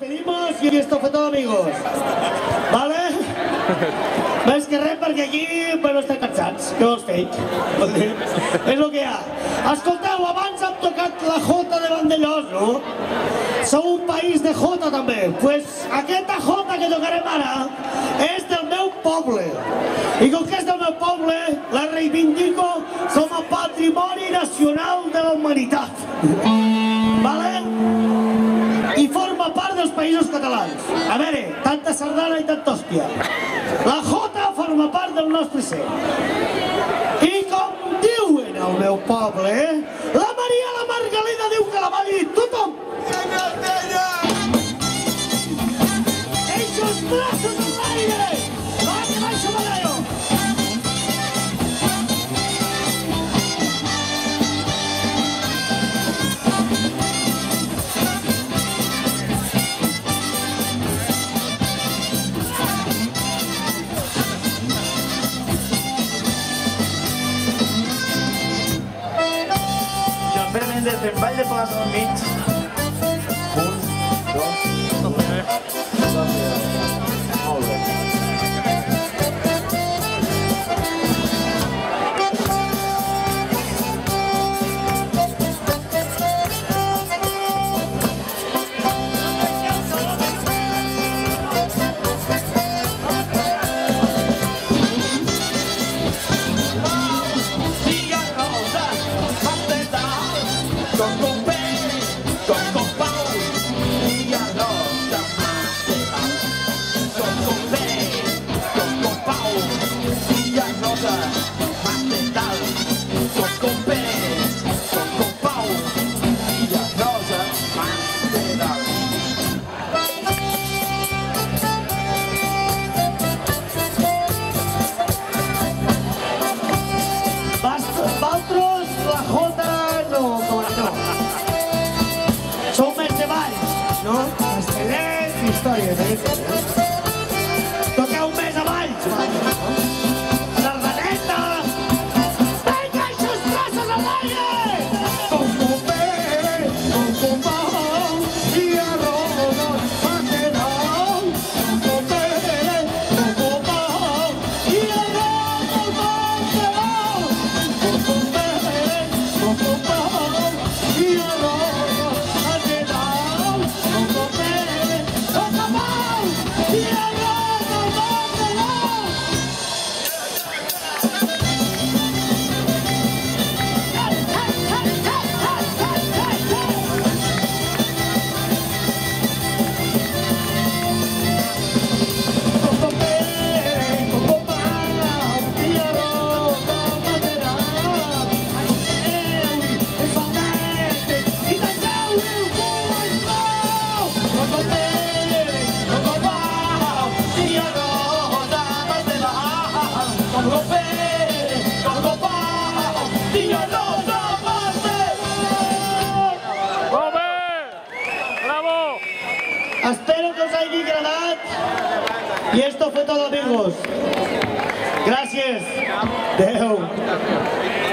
despedimos y esto fue todo, amigos. Vale? Més que res, perquè aquí bueno, estem cansats. Què vols fer? És el que hi ha. Escolteu, abans hem tocat la Jota de Vandellós, no? Sou un país de Jota, també. Pues aquesta Jota que tocarem ara és del meu poble. I com que és del meu poble, la reivindico com a patrimoni nacional de la humanitat. Vale? I forma part dels països catalans. A veure, tanta sardana i tanta hòstia. La Jota forma part del nostre ser. I com diuen al meu poble, la Maria la Margalida diu que la va dir tothom. Eixos braços en l'aire! Va, que baixo Malayo! Desde el baile por las mix. 1, 2, 3. Toqueu més avall! Sardaneta! Vinga, eixos braços a l'aire! Con copé, con compau, i arroz maquedau. Con copé, con compau, i arroz maquedau. Con copé, con compau, i arroz maquedau. Con copé, con compau, i arroz maquedau. Espero que os haya agradado. Y esto fue todo, amigos. Gracias. Adeu.